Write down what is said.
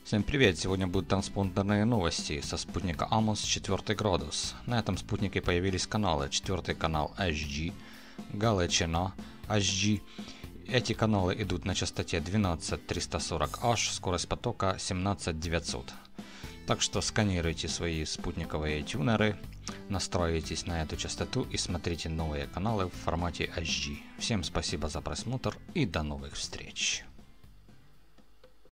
Всем привет! Сегодня будут транспондерные новости со спутника Amos 4 градус. На этом спутнике появились каналы. 4 канал HG, Галичина HG. Эти каналы идут на частоте 12340H, скорость потока 17900. Так что сканируйте свои спутниковые тюнеры, настраивайтесь на эту частоту и смотрите новые каналы в формате HG. Всем спасибо за просмотр и до новых встреч!